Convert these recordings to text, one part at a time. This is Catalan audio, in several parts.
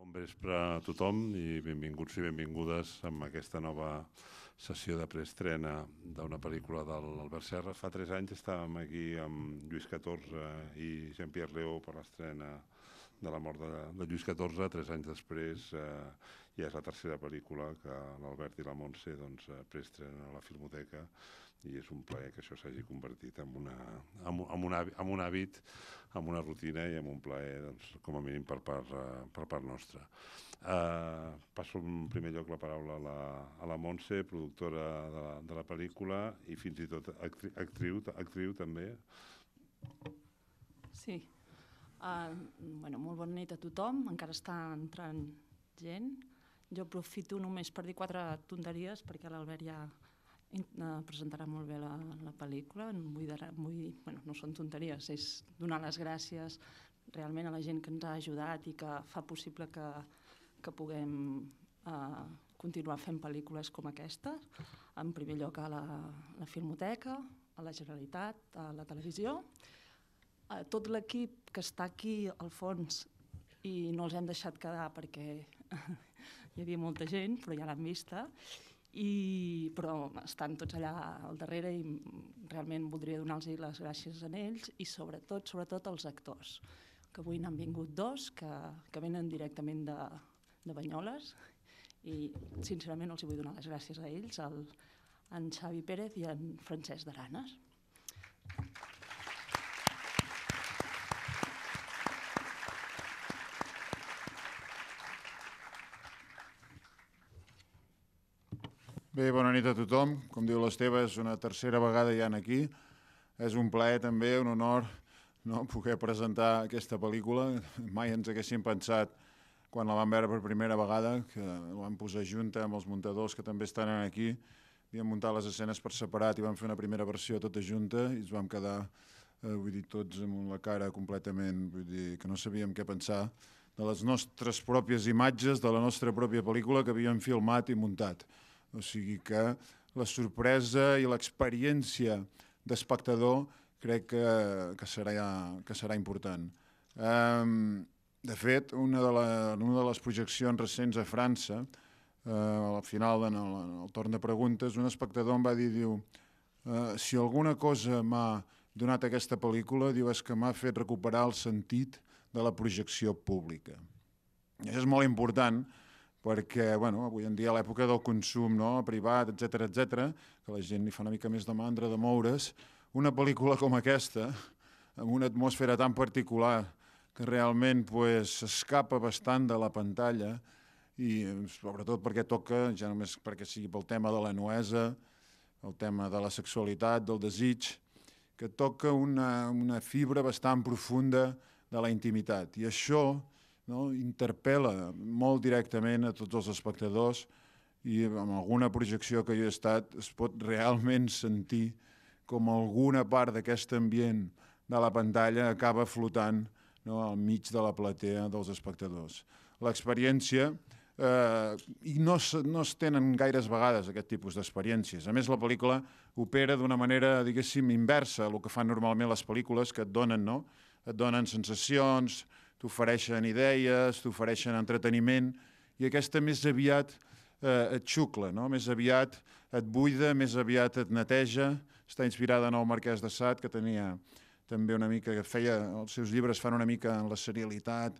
Bon vespre a tothom i benvinguts i benvingudes a aquesta nova sessió de preestrena d'una pel·lícula de l'Albert Serra. Fa 3 anys estàvem aquí amb Lluís XIV i Jean-Pierre Léaud per l'estrena de la mort de Lluís XIV. 3 anys després ja és la tercera pel·lícula que l'Albert i la Montse preestrenen a la Filmoteca i és un plaer que això s'hagi convertit en un hàbit, en una rutina i en un plaer, com a mínim per part nostra. Passo en primer lloc la paraula a la Montse, productora de la pel·lícula i fins i tot actriu també. Sí. Molt bona nit a tothom. Encara està entrant gent. Jo aprofito només per dir 4 tonteries perquè l'Albert ja presentarà molt bé la pel·lícula. No són tonteries, és donar les gràcies realment a la gent que ens ha ajudat i que fa possible que puguem continuar fent pel·lícules com aquesta. En primer lloc a la Filmoteca, a la Generalitat, a la televisió, a tot l'equip que està aquí al fons i no els hem deixat quedar perquè hi havia molta gent, però ja l'han vista, però estan tots allà al darrere i realment voldria donar-los les gràcies a ells i sobretot als actors, que avui n'han vingut 2 que venen directament de Banyoles i sincerament els vull donar les gràcies a ells, en Xavi Pérez i en Francesc d'Aranes. Bé, bona nit a tothom. Com diu l'Esteve, és una tercera vegada ja aquí. És un plaer també, un honor poder presentar aquesta pel·lícula. Mai ens haguéssim pensat, quan la vam veure per primera vegada, que la vam posar junta amb els muntadors que també estan aquí. Havíem muntat les escenes per separat i vam fer una primera versió tota junta i ens vam quedar, tots amb la cara completament, que no sabíem què pensar de les nostres pròpies imatges, de la nostra pròpia pel·lícula que havíem filmat i muntat. O sigui que la sorpresa i l'experiència d'espectador crec que serà important. De fet, una de les projeccions recents a França, al final, en el torn de preguntes, un espectador em va dir, si alguna cosa m'ha donat aquesta pel·lícula, és que m'ha fet recuperar el sentit de la projecció pública. I això és molt important, perquè avui en dia a l'època del consum privat, etc., que la gent li fa una mica més de mandra de moure's, una pel·lícula com aquesta, amb una atmosfera tan particular que realment s'escapa bastant de la pantalla i sobretot perquè toca, ja només perquè sigui pel tema de la nuesa, el tema de la sexualitat, del desig, que toca una fibra bastant profunda de la intimitat. I això interpel·la molt directament a tots els espectadors i amb alguna projecció que jo he estat es pot realment sentir com alguna part d'aquest ambient de la pantalla acaba flotant al mig de la platea dels espectadors. L'experiència, i no es tenen gaires vegades aquest tipus d'experiències. A més, la pel·lícula opera d'una manera, diguéssim, inversa a el que fan normalment les pel·lícules, que et donen sensacions, t'ofereixen idees, t'ofereixen entreteniment, i aquesta més aviat et xucla, més aviat et buida, més aviat et neteja. Està inspirada en el Marquès de Sade, que tenia també una mica, els seus llibres fan una mica en la serialitat,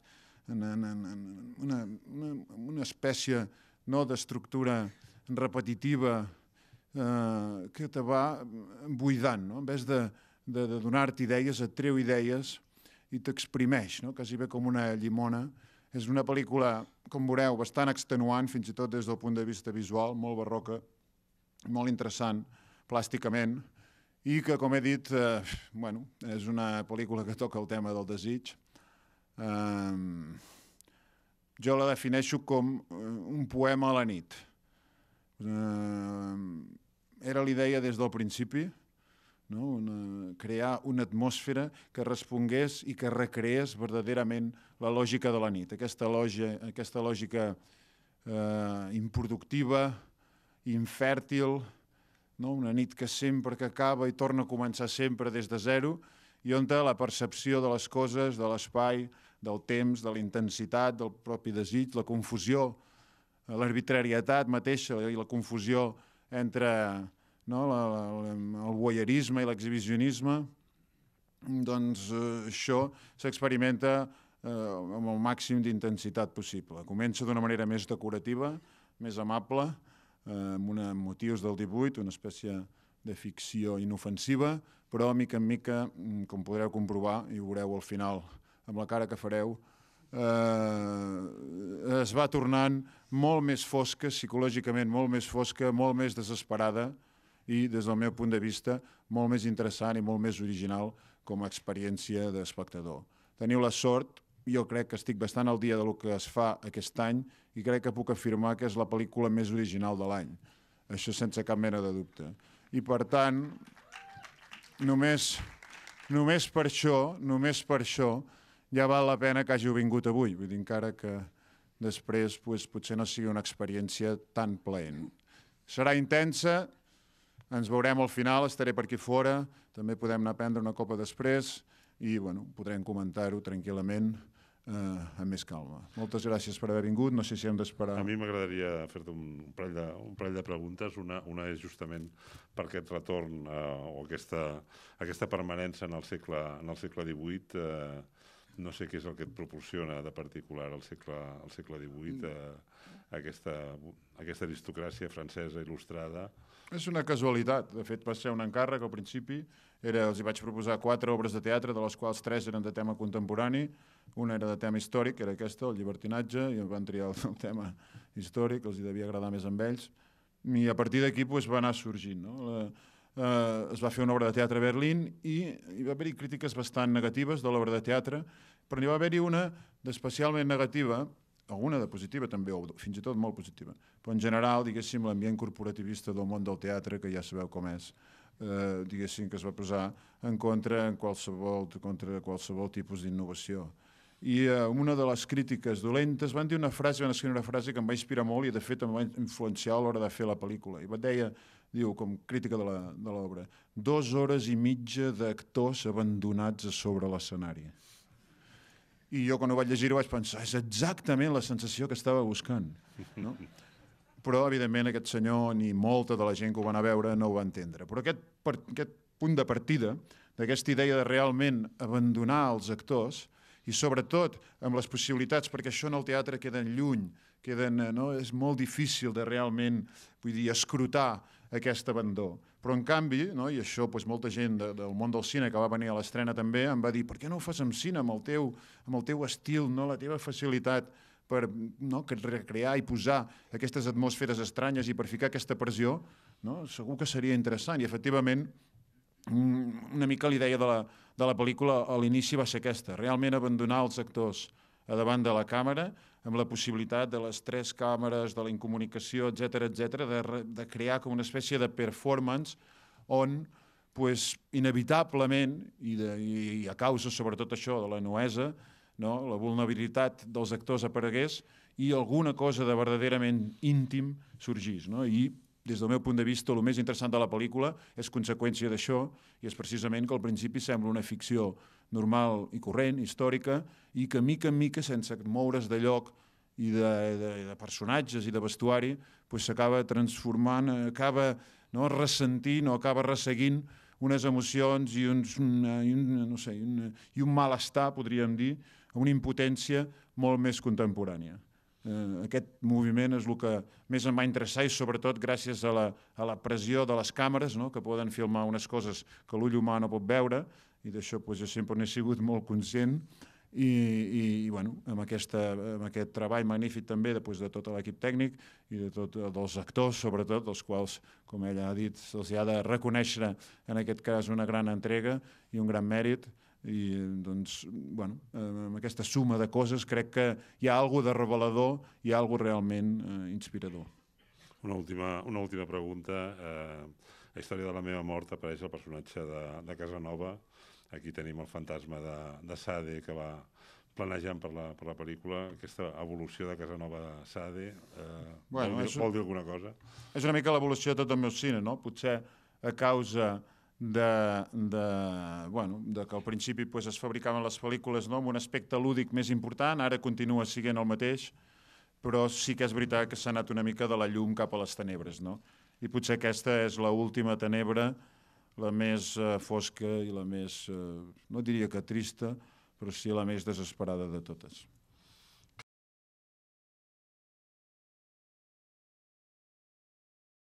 en una espècie d'estructura repetitiva que te va buidant. En vez de donar-te idees, et treu idees i t'exprimeix, quasi bé com una llimona. És una pel·lícula, com veureu, bastant extenuant, fins i tot des del punt de vista visual, molt barroca, molt interessant plàsticament, i que, com he dit, és una pel·lícula que toca el tema del desig. Jo la defineixo com un poema a la nit. Era l'idea des del principi, crear una atmosfera que respongués i que recreés verdaderament la lògica de la nit, aquesta lògica improductiva, infèrtil, una nit que sempre que acaba i torna a començar sempre des de zero i on la percepció de les coses, de l'espai, del temps, de la intensitat, del propi desig, la confusió, l'arbitrarietat mateixa i la confusió entre el voyeurisme i l'exhibicionisme, doncs això s'experimenta amb el màxim d'intensitat possible. Comença d'una manera més decorativa, més amable, amb motius del 18, una espècie de ficció inofensiva, però mica en mica, com podreu comprovar, i ho veureu al final amb la cara que fareu, es va tornant molt més fosca, psicològicament molt més fosca, molt més desesperada i, des del meu punt de vista, molt més interessant i molt més original com a experiència d'espectador. Teniu la sort, jo crec que estic bastant al dia del que es fa aquest any i crec que puc afirmar que és la pel·lícula més original de l'any. Això sense cap mena de dubte. I per tant, només per això, ja val la pena que hàgiu vingut avui. Vull dir, encara que després potser no sigui una experiència tan plaent. Serà intensa, ens veurem al final, estaré per aquí fora, també podem anar a prendre una copa després i podrem comentar-ho tranquil·lament amb més calma. Moltes gràcies per haver vingut, no sé si hem d'esperar. A mi m'agradaria fer-te un parell de preguntes. Una és justament per aquest retorn o aquesta permanència en el segle XVIII. No sé què és el que et proporciona de particular al segle XVIII, aquesta aristocràcia francesa il·lustrada. És una casualitat. De fet, va ser un encàrrec al principi. Els hi vaig proposar 4 obres de teatre, de les quals 3 eren de tema contemporani. Una era de tema històric, que era aquesta, el llibertinatge, i van triar el tema històric, els hi devia agradar més amb ells. I a partir d'aquí va anar sorgint. Es va fer una obra de teatre a Berlín i hi va haver-hi crítiques bastant negatives de l'obra de teatre, però n'hi va haver-hi una d'especialment negativa, alguna de positiva també, o fins i tot molt positiva. Però en general, diguéssim, l'ambient corporativista del món del teatre, que ja sabeu com és, diguéssim, que es va posar en contra contra qualsevol tipus d'innovació. I una de les crítiques dolentes van escriure una frase que em va inspirar molt i de fet em va influenciar a l'hora de fer la pel·lícula. I deia, com crítica de l'obra, 2 hores i mitja d'actors abandonats a sobre l'escenari. I jo quan ho vaig llegir vaig pensar, és exactament la sensació que estava buscant. No? Però, evidentment, aquest senyor ni molta de la gent que ho van a veure no ho va entendre. Però aquest punt de partida, d'aquesta idea de realment abandonar els actors, i sobretot amb les possibilitats, perquè això en el teatre queda lluny, és molt difícil de realment escrutar aquest abandó. Però en canvi, i això molta gent del món del cine que va venir a l'estrena també em va dir per què no ho fas amb cine, amb el teu estil, la teva facilitat per recrear i posar aquestes atmosferes estranyes i per ficar aquesta pressió, segur que seria interessant. I efectivament, una mica l'idea de la pel·lícula a l'inici va ser aquesta, realment abandonar els actors a davant de la càmera, amb la possibilitat de les 3 càmeres, de la incomunicació, etc., de crear com una espècie de performance on, inevitablement, i a causa sobretot això de la nuesa, la vulnerabilitat dels actors aparegués i alguna cosa de verdaderament íntim sorgís. I des del meu punt de vista, el més interessant de la pel·lícula és conseqüència d'això i és precisament que al principi sembla una ficció normal i corrent, històrica, i que mica en mica, sense moure's de lloc i de personatges i de vestuari, s'acaba transformant, acaba ressentint o acaba resseguint unes emocions i un malestar, podríem dir, una impotència molt més contemporània. Aquest moviment és el que més em va interessar i sobretot gràcies a la pressió de les càmeres, que poden filmar unes coses que l'ull humà no pot veure, i d'això jo sempre n'he sigut molt conscient, i amb aquest treball magnífic també de tot l'equip tècnic i de tots els actors, sobretot, dels quals, com ella ha dit, se'ls ha de reconèixer en aquest cas una gran entrega i un gran mèrit, i amb aquesta suma de coses crec que hi ha alguna de revelador, hi ha alguna realment inspirador. Una última pregunta. A la història de la meva mort apareix el personatge de Casanova. Aquí tenim el fantasma de Sade que va planejant per la pel·lícula. Aquesta evolució de Casanova de Sade vol dir alguna cosa? És una mica l'evolució de tot el meu cine, no? Potser a causa de que al principi es fabricaven les pel·lícules amb un aspecte lúdic més important, ara continua sent el mateix, però sí que és veritat que s'ha anat una mica de la llum cap a les tenebres, no? I potser aquesta és l'última tenebra, la més fosca i la més, no diria que trista, però sí la més desesperada de totes.